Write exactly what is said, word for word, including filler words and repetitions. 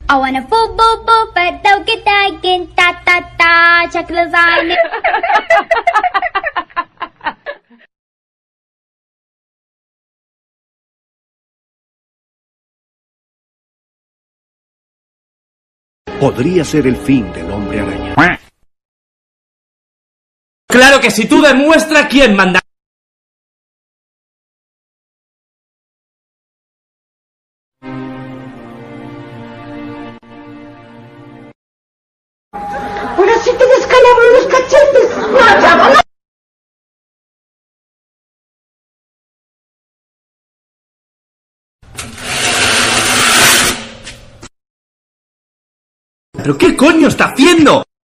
I wanna boo boo boo, but don't get taken, ta ta ta, check lasagna. Podría ser el fin del hombre araña. Claro que si tú demuestras quién manda. Ahora sí te descalaban los cachetes. No, chavo, no. ¿Pero qué coño está haciendo?